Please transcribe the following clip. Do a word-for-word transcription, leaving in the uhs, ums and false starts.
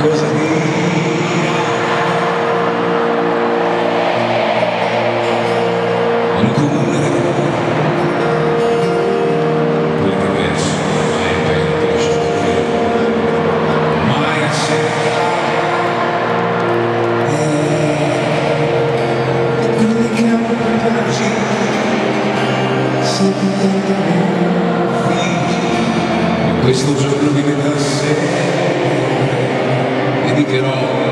cosa dire. Ho un comune quelli che verso mai per lasciato mai accettato e quelli che hanno piaci se contentano figli in questo giorno di metà sera dedicherò